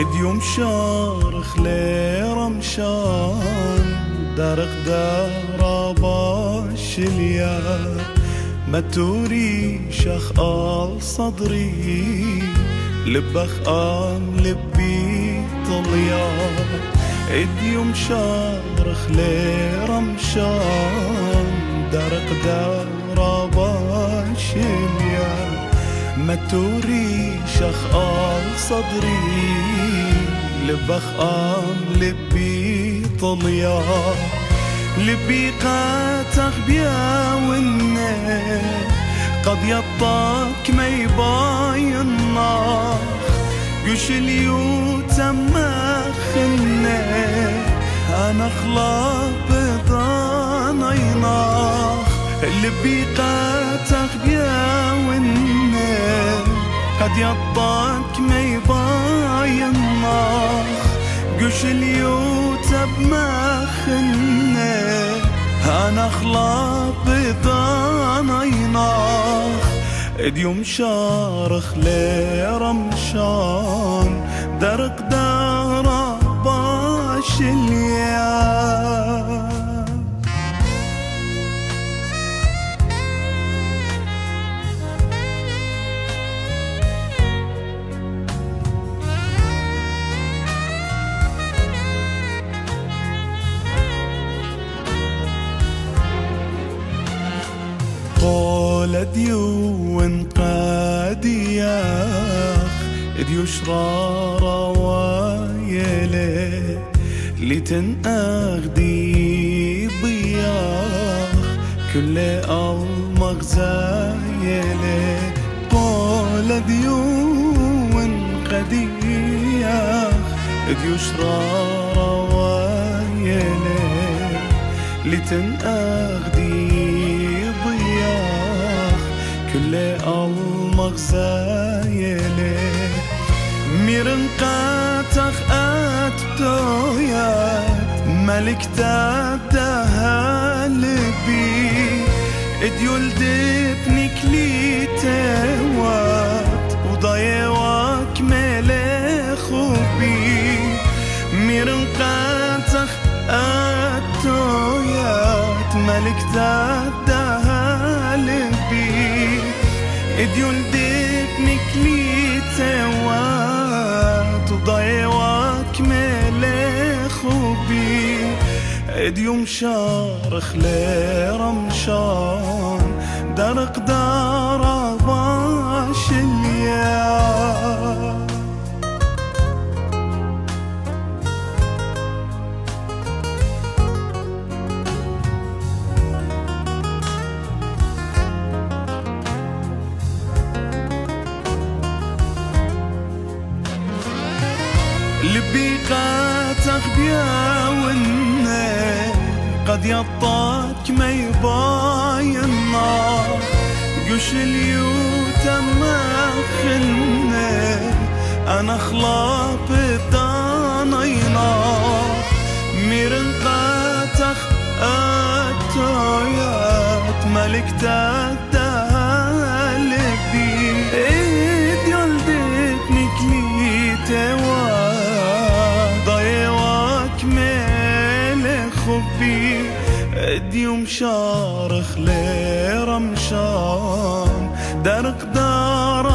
اديوم شارخ لرمشان درق درباش اليا متوري شخال صدري لبخ لبي طليا اديوم شارخ لرمشان درق درباش اليا متوري شخال صدري لبخ لبي طليا لبي قاتخ بيا والنه قد يطاك ما يباين ناخ قش اليوت مخنه انا خلاق بضان يناخ لبي قاتخ بيا والنه قد يطاك ما يباين ناخ قش اليوت بمخنه انا خلاق بضان يناخ اديوم شارخ لرمشان درق درباش اليا قول اديو انقادياخ اديو شرارة وايلي لتنأغدي ضياخ كل المغزايلي قول اديو انقادياخ اديو شرارة وايلي لتنأغدي كل المغزايلي ميرن قاتخ اتبتويات ملك تبدها لبي اديول دبنك لي توات وضايواك ملخو بي ميرن قاتخ اتبتويات ملك تبدها لبي اديول دبنك لي توات وضايواك ملخو بي اديوم شارخ لرمشان درق درباش اليا لبي قاتخ بيا والنه قد يطاك ما يباين نار قش اليوت مخنه انا خلاق الدانينار ميرن قاتخ التويات ملك تدها لبي اديول دبنك لي توات ضايواك ملخو بي اديوم شارخ لرمشان درق دار